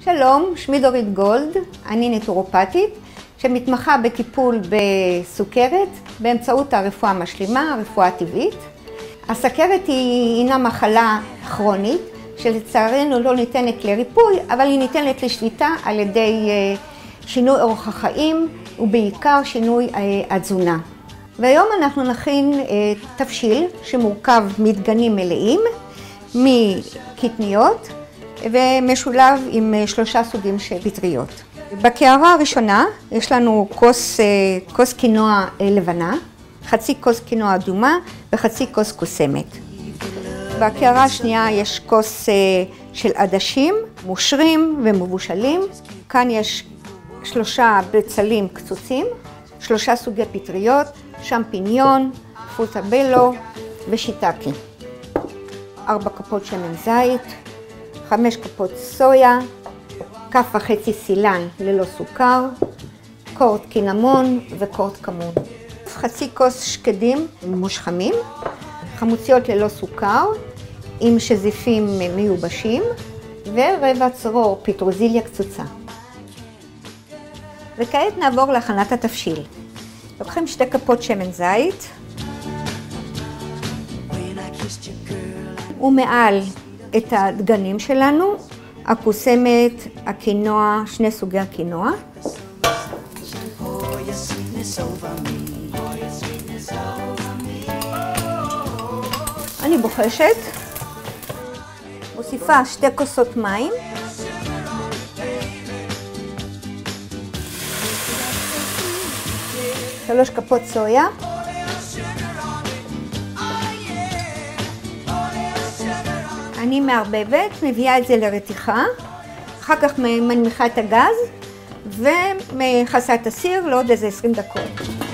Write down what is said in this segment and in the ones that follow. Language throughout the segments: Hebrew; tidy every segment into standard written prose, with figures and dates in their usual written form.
שלום, שמי דורית גולד, אני נטורופטית שמתמחה בטיפול בסוכרת באמצעות הרפואה המשלימה, הרפואה הטבעית. הסוכרת הינה מחלה כרונית שלצערנו לא ניתנת לריפוי, אבל היא ניתנת לשליטה על ידי שינוי אורח החיים ובעיקר שינוי התזונה. והיום אנחנו נכין תבשיל שמורכב מדגנים מלאים, מקטניות ומשולב עם 3 סוגים של פטריות. בקערה הראשונה יש לנו כוס קינוע לבנה, חצי כוס קינוע אדומה וחצי כוס קוסמת. בקערה השנייה יש כוס של עדשים מושרים ומבושלים. כאן יש 3 בצלים קצוצים, 3 סוגי פטריות, שמפיניון, פרוטבלו ושיטקי. 4 כפות שמן זית, 5 כפות סויה, 1.5 כף סילן ללא סוכר, קורט קינמון וקורט כמון. חצי כוס שקדים מושחמים, חמוציות ללא סוכר עם שזיפים מיובשים ורבע צרור פטרוזיליה קצוצה. וכעת נעבור להכנת התבשיל. לוקחים 2 כפות שמן זית ומעל את הדגנים שלנו, הקוסמת, הקינוע, 2 סוגי הקינוע. אני בוחשת, מוסיפה 2 כוסות מים, שלוש כפות סויה, אני מערבבת, מביאה את זה לרתיחה, אחר כך מנמיכה את הגז ומכסה את הסיר לעוד איזה 20 דקות.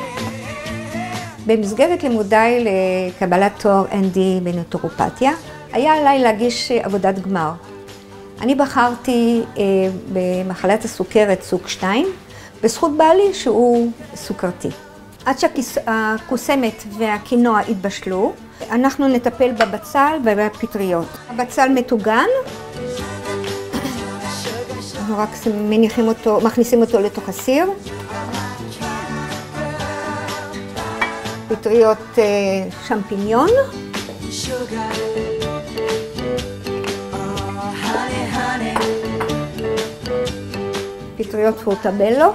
במסגרת לימודיי לקבלת תואר ND בנטורופתיה, היה עליי להגיש עבודת גמר. אני בחרתי במחלת הסוכרת סוג 2, בזכות בעלי שהוא סוכרתי. עד שהקוסמת והקינוע התבשלו, אנחנו נטפל בבצל ובפטריות. הבצל מטוגן, אנחנו רק מכניסים אותו לתוך הסיר. פטריות שמפיניון. פטריות פרוטבלו.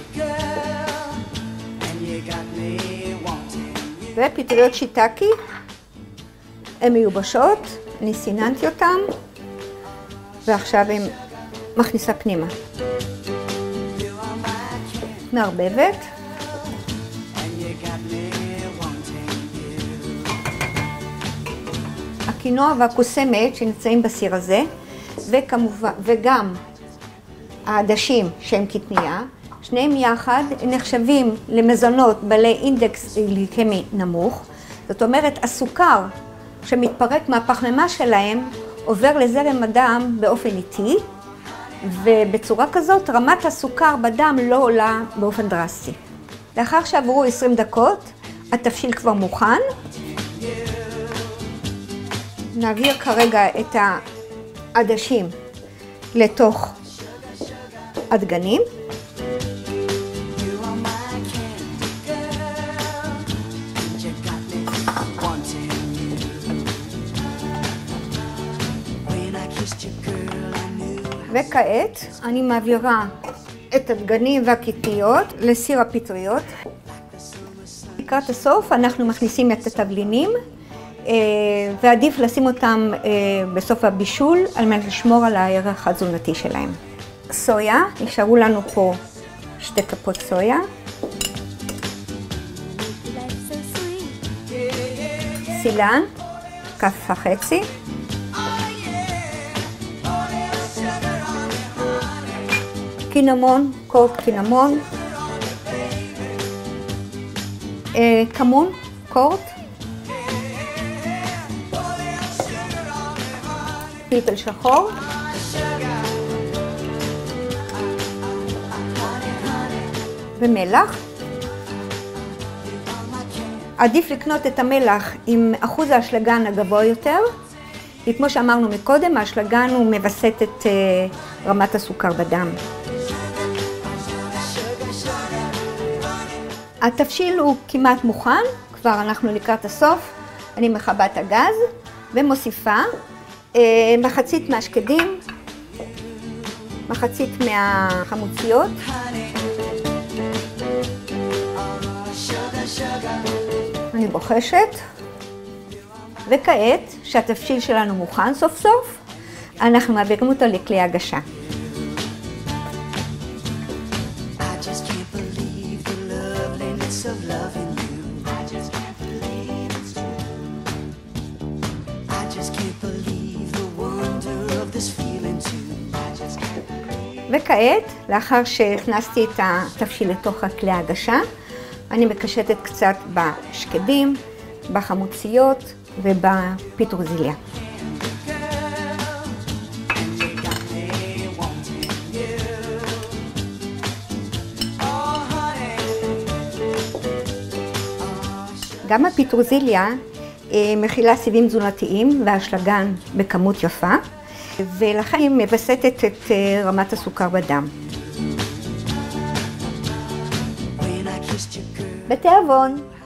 ופטריות שיטקי. הן מיובשות, אני סיננתי אותן, ועכשיו הן מכניסה פנימה. מערבבת. הקינוע והקוסמת שנמצאים בסיר הזה, וגם העדשים שהם קטנייה, שניהם יחד נחשבים למזונות בעלי אינדקס גליקמי נמוך. זאת אומרת, הסוכר שמתפרק מהפחמימה שלהם עובר לזרם הדם באופן איטי, ובצורה כזאת רמת הסוכר בדם לא עולה באופן דרסטי. לאחר שעברו 20 דקות, התבשיל כבר מוכן. נעביר כרגע את העדשים לתוך הדגנים. וכעת אני מעבירה את הדגנים והקטניות לסיר הפטריות. לקראת הסוף אנחנו מכניסים את התבלינים, ועדיף לשים אותם בסוף הבישול על מנת לשמור על הערך התזונתי שלהם. סויה, נשארו לנו פה 2 כפות סויה. סילן, 1.5 כף. קינמון, קורט קינמון. כמון, קורט. פלפל שחור. ומלח. עדיף לקנות את המלח עם אחוז האשלגן הגבוה יותר, כי כמו שאמרנו מקודם, האשלגן הוא מווסת את רמת הסוכר בדם. התבשיל הוא כמעט מוכן, כבר אנחנו לקראת הסוף. אני מכבה את הגז ומוסיפה מחצית מהשקדים, מחצית מהחמוציות. אני בוחשת. וכעת, שהתבשיל שלנו מוכן סוף סוף, אנחנו מעבירים אותו לכלי הגשה. וכעת, לאחר שהכנסתי את התבשיל לתוך הכלי ההגשה, אני מקשטת קצת בשקדים, בחמוציות ובפטרוזיליה. גם הפטרוזיליה מכילה סיבים תזונתיים והאשלגן בכמות יפה, ולכן היא מווסתת את רמת הסוכר בדם. בתיאבון.